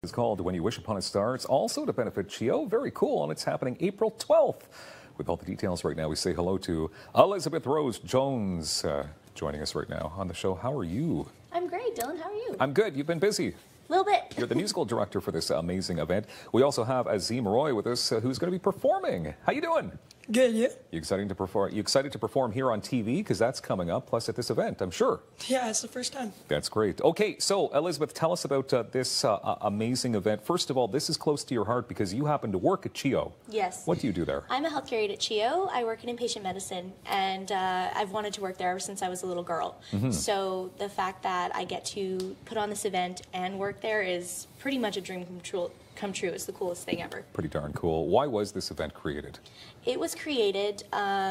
It's called When You Wish Upon a Star. It's also to benefit CHEO. Very cool, and it's happening April 12th. With all the details right now, we say hello to Elizabeth Rose Jones joining us right now on the show. How are you? I'm great, Dylan. How are you? I'm good. You've been busy. A little bit. You're the musical director for this amazing event. We also have Azym Roy with us, who's going to be performing. How you doing? Good, yeah. You excited to perform here on TV because that's coming up, plus at this event, I'm sure. Yeah, it's the first time. That's great. Okay, so Elizabeth, tell us about this amazing event. First of all, this is close to your heart because you happen to work at CHEO. Yes. What do you do there? I'm a healthcare aide at CHEO. I work in inpatient medicine, and I've wanted to work there ever since I was a little girl. So the fact that I get to put on this event and work there is pretty much a dream come true. It's the coolest thing ever. Pretty darn cool. Why was this event created? It was created,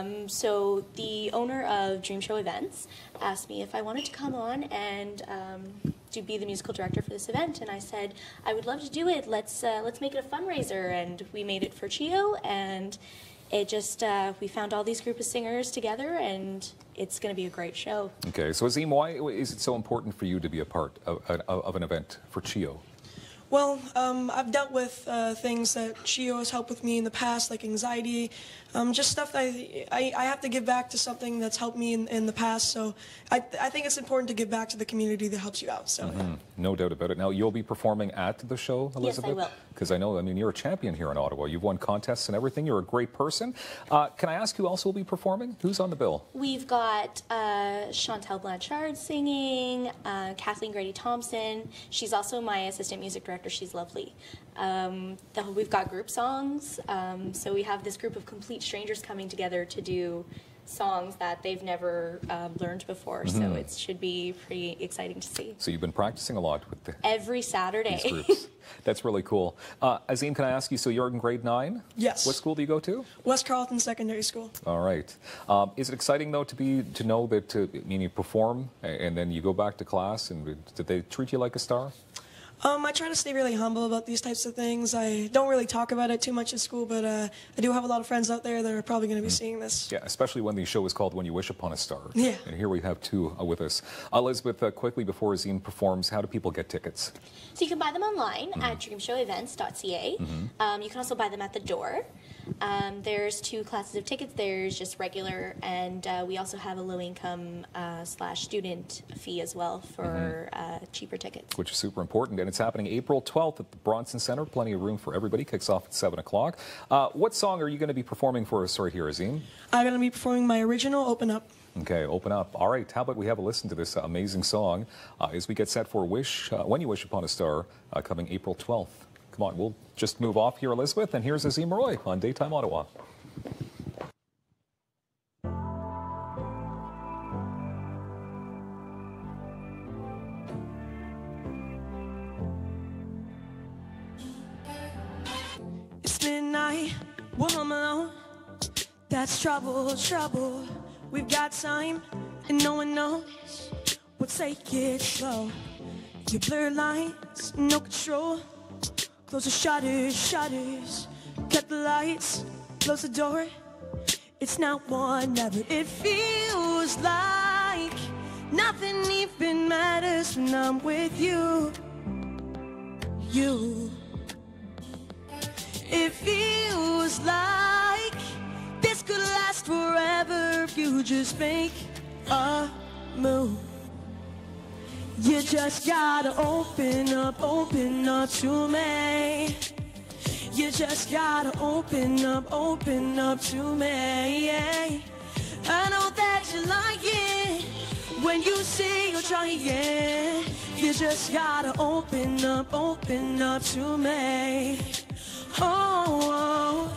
so the owner of Dream Show Events asked me if I wanted to come on and to be the musical director for this event, and I said I would love to do it. Let's make it a fundraiser, and we made it for CHEO, and it just we found all these group of singers together, and it's going to be a great show. Okay, so Azym, why is it so important for you to be a part of an event for CHEO? Well, I've dealt with things that CHEO has helped with me in the past, like anxiety, just stuff that I have to give back to something that's helped me in the past. So I think it's important to give back to the community that helps you out. So No doubt about it. Now, you'll be performing at the show, Elizabeth? Yes, I will. Because I know, you're a champion here in Ottawa. You've won contests and everything. You're a great person. Can I ask who else will be performing? Who's on the bill? We've got Chantel Blanchard singing, Kathleen Grady-Thompson. She's also my assistant music director. She's lovely. We've got group songs, so we have this group of complete strangers coming together to do songs that they've never learned before, so it should be pretty exciting to see. So you've been practicing a lot with every Saturday. These groups. That's really cool. Azym, can I ask you, so you're in grade 9? Yes. What school do you go to? West Carleton Secondary School. All right. Is it exciting, though, to know that you perform and then you go back to class, and did they treat you like a star? I try to stay really humble about these types of things. I don't really talk about it too much at school, but I do have a lot of friends out there that are probably going to be seeing this. Yeah, especially when the show is called When You Wish Upon a Star. Yeah. And here we have two with us. Elizabeth, quickly before Azym performs, how do people get tickets? So you can buy them online at dreamshowevents.ca. You can also buy them at the door. There's 2 classes of tickets. There's just regular, and we also have a low-income / student fee as well for cheaper tickets. Which is super important, and it's happening April 12th at the Bronson Center. Plenty of room for everybody. Kicks off at 7 o'clock. What song are you going to be performing for us right here, Azym? I'm going to be performing my original, Open Up. Okay, Open Up. All right, how about we have a listen to this amazing song as we get set for When You Wish Upon a Star, coming April 12th. Come on, we'll just move off here, Elizabeth, and here's Azym Roy on Daytime Ottawa. It's midnight, we're home alone. That's trouble, trouble. We've got time, and no one knows. We'll take it slow. You blur lines, no control. Close the shutters, shutters. Cut the lights, close the door. It's now or never. It feels like nothing even matters when I'm with you. You. It feels like this could last forever if you just make a move. You just gotta open up to me. You just gotta open up to me. I know that you like it when you say you're trying. You just gotta open up to me. Oh.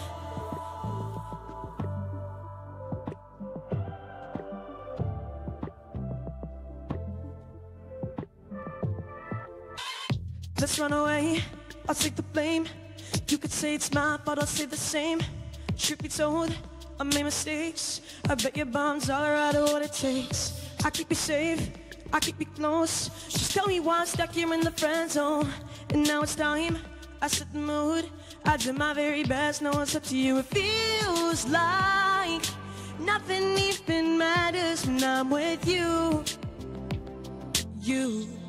Let's run away, I'll take the blame. You could say it's my fault, I'll say the same. Truth be told, I made mistakes. I bet your bombs all right are what it takes. I keep you safe, I keep you close. Just tell me why I'm stuck here in the friend zone. And now it's time, I set the mood. I did my very best, now it's up to you. It feels like nothing even matters when I'm with you. You.